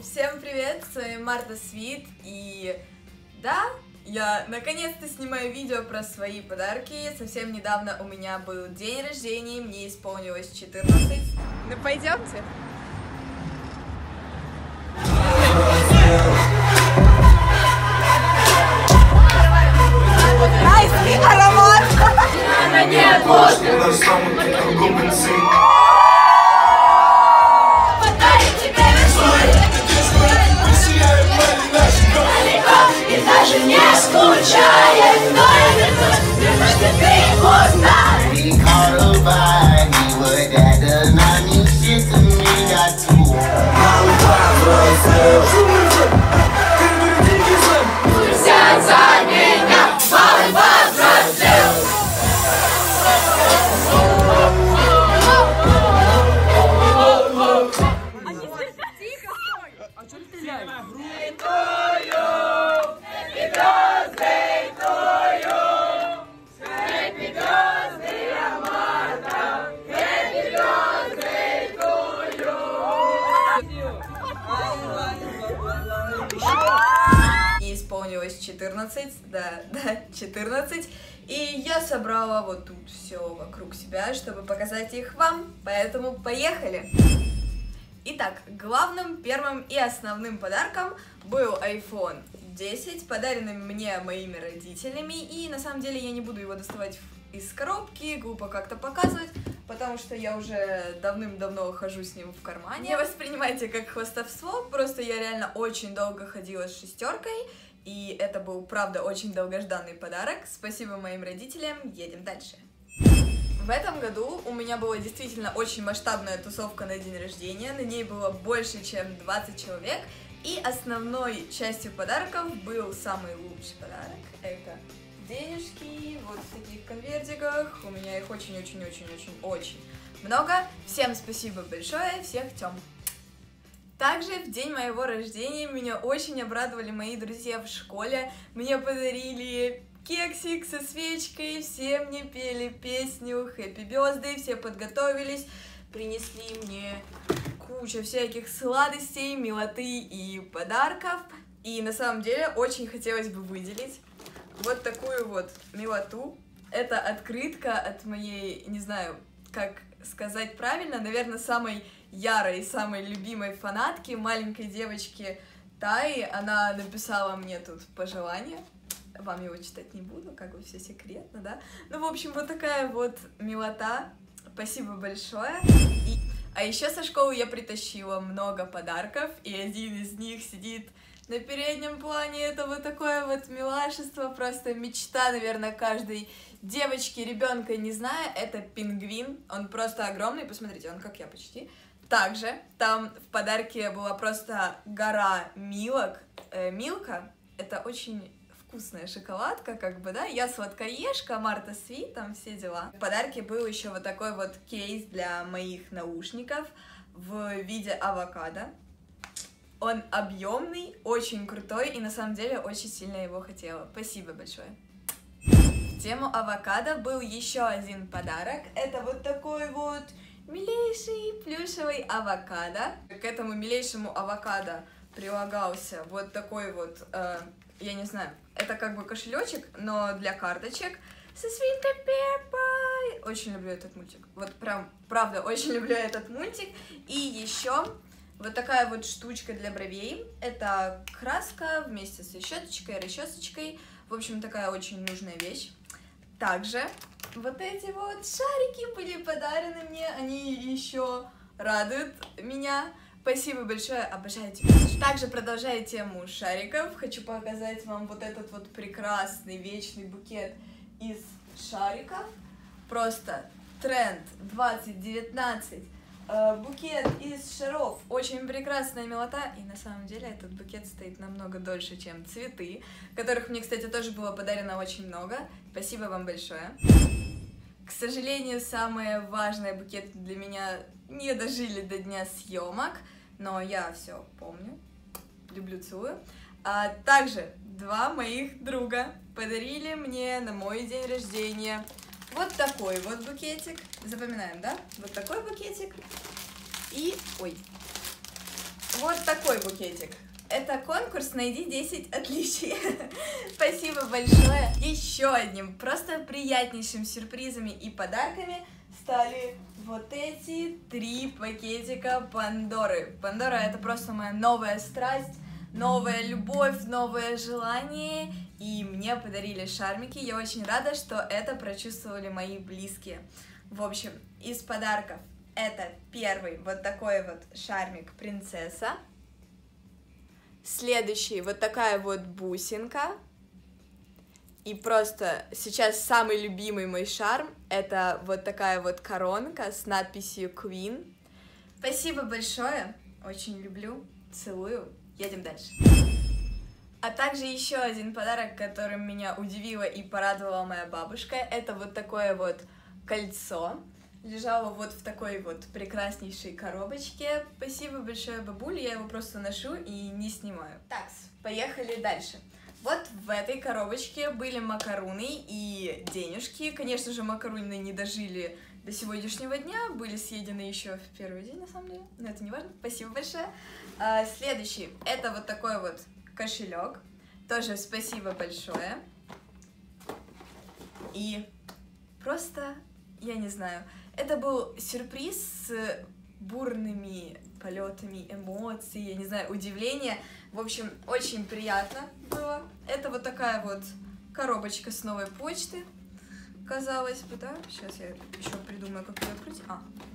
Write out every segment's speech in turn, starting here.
Всем привет, с вами Марта Свит, и да, я наконец-то снимаю видео про свои подарки. Совсем недавно у меня был день рождения, мне исполнилось 14. Ну пойдемте. Райский аромат! Даже не скучает, но я вернусь, ты узнай. We caught a vibe, we were that does not mean shit to me, got to взять за меня, малый возрастил. А что ты стреляешь? И исполнилось 14, да, 14. И я собрала вот тут все вокруг себя, чтобы показать их вам, поэтому поехали! Итак, главным, первым и основным подарком был iPhone 10, подаренный мне моими родителями, и на самом деле я не буду его доставать из коробки, глупо как-то показывать, потому что я уже давным-давно хожу с ним в кармане. Не воспринимайте как хвастовство, просто я реально очень долго ходила с шестеркой, и это был, правда, очень долгожданный подарок. Спасибо моим родителям, едем дальше. В этом году у меня была действительно очень масштабная тусовка на день рождения, на ней было больше, чем 20 человек, и основной частью подарков был самый лучший подарок, это денежки, вот в таких конвертиках, у меня их очень-очень-очень-очень-очень много. Всем спасибо большое, всех тем. Также в день моего рождения меня очень обрадовали мои друзья в школе, мне подарили кексик со свечкой, все мне пели песню Happy Birthday, все подготовились, принесли мне кучу всяких сладостей, милоты и подарков. И на самом деле очень хотелось бы выделить вот такую вот милоту. Это открытка от моей, не знаю, как сказать правильно, наверное, самой ярой, самой любимой фанатки, маленькой девочки Таи. Она написала мне тут пожелание. Вам его читать не буду, как бы все секретно, да? Ну, в общем, вот такая вот милота. Спасибо большое. А еще со школы я притащила много подарков, и один из них сидит на переднем плане. Это вот такое вот милашество, просто мечта, наверное, каждой девочки, ребенка, не знаю. Это пингвин, он просто огромный, посмотрите, он как я почти. Также там в подарке была просто гора милок, Милка, это очень вкусная шоколадка, как бы, да, я сладкоежка, Марта Свит, там все дела. В подарке был еще вот такой вот кейс для моих наушников в виде авокадо. Он объемный, очень крутой, и на самом деле очень сильно его хотела. Спасибо большое. В тему авокадо был еще один подарок. Это вот такой вот милейший плюшевый авокадо. К этому милейшему авокадо прилагался вот такой вот, я не знаю, это как бы кошелечек, но для карточек со свинкой Пеппой. Очень люблю этот мультик. Вот прям, правда, очень люблю этот мультик. И еще вот такая вот штучка для бровей. Это краска вместе с щеточкой, расчесочкой. В общем, такая очень нужная вещь. Также вот эти вот шарики были подарены мне. Они еще радуют меня. Спасибо большое, обожаю тебя. Также, продолжая тему шариков, хочу показать вам вот этот вот прекрасный вечный букет из шариков. Просто тренд 2019. Букет из шаров, очень прекрасная милота, и на самом деле этот букет стоит намного дольше, чем цветы, которых мне, кстати, тоже было подарено очень много. Спасибо вам большое. К сожалению, самые важные букеты для меня не дожили до дня съемок, но я все помню, люблю, целую. Также два моих друга подарили мне на мой день рождения вот такой вот букетик. Запоминаем, да? Вот такой букетик. И, ой, вот такой букетик. Это конкурс «Найди 10 отличий». Спасибо большое. Еще одним просто приятнейшим сюрпризами и подарками стали вот эти 3 пакетика Пандоры. Пандора — это просто моя новая страсть, новая любовь, новое желание. И мне подарили шармики. Я очень рада, что это прочувствовали мои близкие. В общем, из подарков это первый вот такой вот шармик принцесса. Следующий вот такая вот бусинка. И просто сейчас самый любимый мой шарм — это вот такая вот коронка с надписью Queen. Спасибо большое, очень люблю, целую, едем дальше. А также еще один подарок, которым меня удивила и порадовала моя бабушка, это вот такое вот кольцо. Лежало вот в такой вот прекраснейшей коробочке. Спасибо большое, бабуля, я его просто ношу и не снимаю. Так, поехали дальше. Вот в этой коробочке были макаруны и денежки. Конечно же, макаруны не дожили до сегодняшнего дня, были съедены еще в первый день, на самом деле, но это не важно. Спасибо большое. Следующий, это вот такой вот кошелек. Тоже спасибо большое. И просто, я не знаю, это был сюрприз с бурными полетами эмоций, я не знаю, удивления. В общем, очень приятно было. Это вот такая вот коробочка с новой почты, казалось бы, да? Сейчас я еще придумаю, как ее открыть.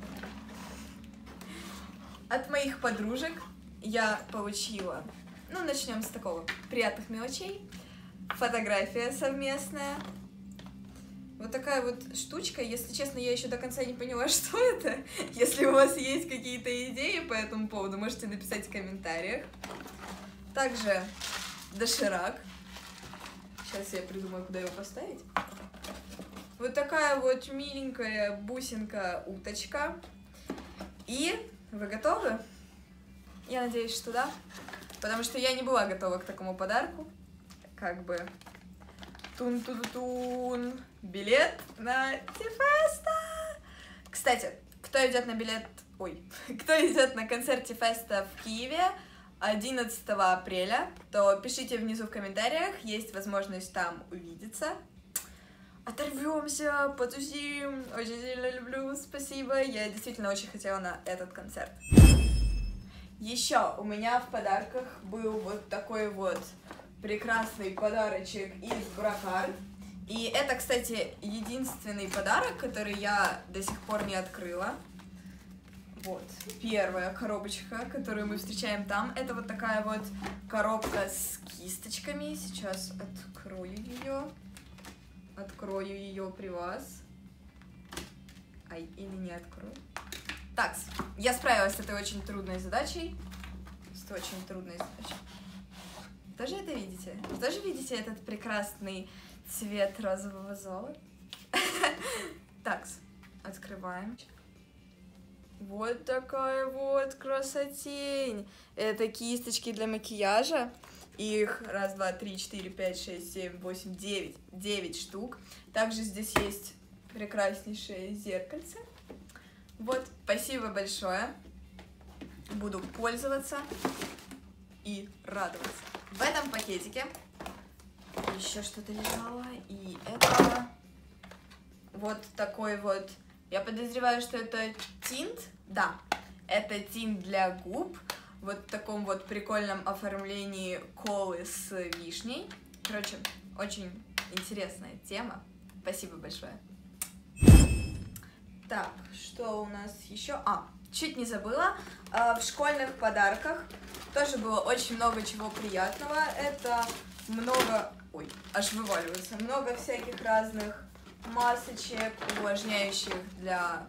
От моих подружек я получила, ну, начнем с такого, приятных мелочей. Фотография совместная. Вот такая вот штучка, если честно, я еще до конца не поняла, что это. Если у вас есть какие-то идеи по этому поводу, можете написать в комментариях. Также доширак. Сейчас я придумаю, куда его поставить. Вот такая вот миленькая бусинка-уточка. И вы готовы? Я надеюсь, что да. Потому что я не была готова к такому подарку. Как бы... Тун-тун-тун. Билет на Ти-феста. Кстати, кто идет на билет... Ой, кто идет на концерт Ти-феста в Киеве 11 апреля, то пишите внизу в комментариях, есть возможность там увидеться. Оторвемся, потусим, очень сильно люблю, спасибо, я действительно очень хотела на этот концерт. Еще у меня в подарках был вот такой вот прекрасный подарочек из Бракард. И это, кстати, единственный подарок, который я до сих пор не открыла. Вот, первая коробочка, которую мы встречаем там, это вот такая вот коробка с кисточками. Сейчас открою ее при вас. Ай, или не открою. Так, я справилась с этой очень трудной задачей. Тоже это видите? Тоже видите этот прекрасный цвет розового золота? Так, открываем. Вот такая вот красотень. Это кисточки для макияжа. Их 1, 2, 3, 4, 5, 6, 7, 8, 9 штук. Также здесь есть прекраснейшее зеркальце. Вот, спасибо большое. Буду пользоваться и радоваться. В этом пакетике еще что-то лежало. И это вот такой вот... Я подозреваю, что это тинт. Да, это тинт для губ. Вот в таком вот прикольном оформлении колы с вишней. Короче, очень интересная тема. Спасибо большое. Так, что у нас еще? Чуть не забыла. В школьных подарках тоже было очень много чего приятного. Это много... Ой, аж вываливается. Много всяких разных масочек, увлажняющих для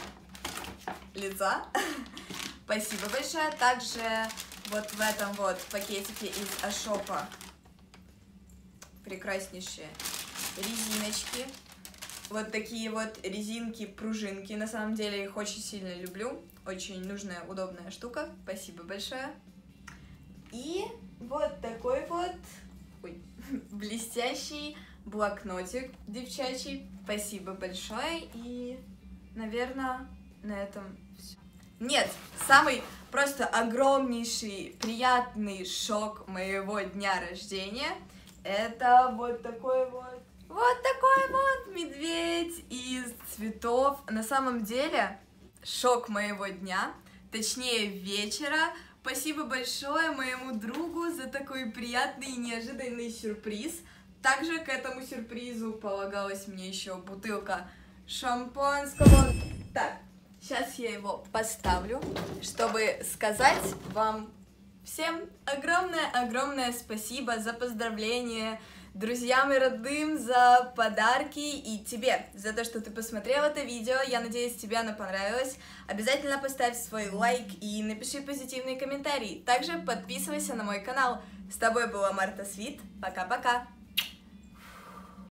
лица. Спасибо большое. Также вот в этом вот пакетике из Ашопа прекраснейшие резиночки. Вот такие вот резинки-пружинки. На самом деле их очень сильно люблю. Очень нужная, удобная штука. Спасибо большое. И вот такой вот блестящий блокнотик девчачий. Спасибо большое. И, наверное, на этом все. Нет, самый просто огромнейший, приятный шок моего дня рождения. Это вот такой вот медведь из цветов. На самом деле, шок моего дня, точнее вечера. Спасибо большое моему другу за такой приятный и неожиданный сюрприз. Также к этому сюрпризу полагалась мне еще бутылка шампанского. Так, сейчас я его поставлю, чтобы сказать вам всем огромное спасибо за поздравления, друзьям и родным за подарки, и тебе за то, что ты посмотрел это видео. Я надеюсь, тебе оно понравилось. Обязательно поставь свой лайк и напиши позитивный комментарий. Также подписывайся на мой канал. С тобой была Марта Свит. Пока-пока.